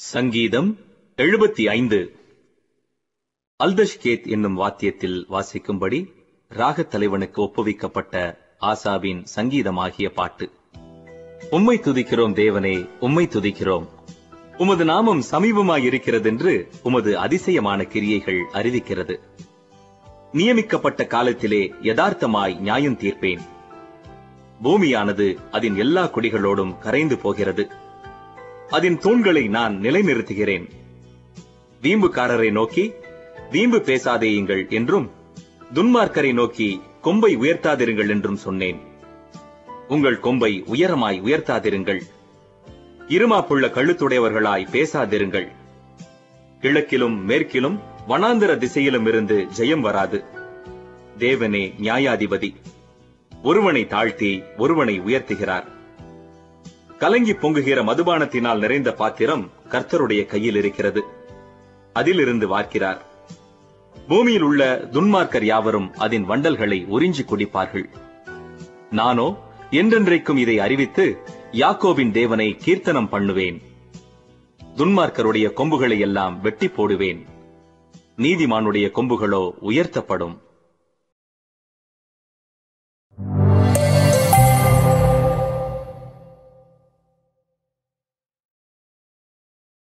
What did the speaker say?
சங்கீதம் 75. அல்தஷ்கேத் என்னும் வாத்தியத்தில் வாசிக்கும்படி ராகத் தலைவனுக்கு ஒப்புவிக்கப்பட்ட ஆசாவின் சங்கீதமாகிய பாட்டு. உம்மை துதிக்கிறோம் தேவனே, உம்மை துதிக்கிறோம். உமது நாமம் சமீபமாயிருக்கிறதென்று உமது அதிசயமான கிரியைகள் அறிவிக்கிறது. நியமிக்கப்பட்ட காலத்திலே யதார்த்தமாய் நியாயம் தீர்ப்பேன். பூமியானது அதன் எல்லா குடிகளோடும் கரைந்து போகிறது. அதன் தூண்களை நான் நிலைநிறுத்துகிறேன். வீம்புக்காரரை நோக்கி வீம்பு பேசாதேயுங்கள் என்றும், துன்மார்க்கரை நோக்கி கொம்பை உயர்த்தாதிருங்கள் என்றும் சொன்னேன். உங்கள் கொம்பை உயரமாய் உயர்த்தாதிருங்கள், இருமாப்புள்ள கழுத்துடையவர்களாய் பேசாதிருங்கள். கிழக்கிலும் மேற்கிலும் வனாந்தர திசையிலும் இருந்து ஜெயம் வராது. தேவனே நியாயாதிபதி, ஒருவனை தாழ்த்தி ஒருவனை உயர்த்துகிறார். கலங்கி பொங்குகிற மதுபானத்தினால் நிறைந்த பாத்திரம் கர்த்தருடைய கையில் இருக்கிறது, அதிலிருந்து வார்க்கிறார். பூமியில் உள்ள துன்மார்க்கர் யாவரும் அதன் வண்டல்களை உறிஞ்சி குடிப்பார்கள். நானோ என்றென்றைக்கும் இதை அறிவித்து யாக்கோபின் தேவனை கீர்த்தனம் பண்ணுவேன். துன்மார்க்கருடைய கொம்புகளை எல்லாம் வெட்டி போடுவேன், நீதிமானுடைய கொம்புகளோ உயர்த்தப்படும்.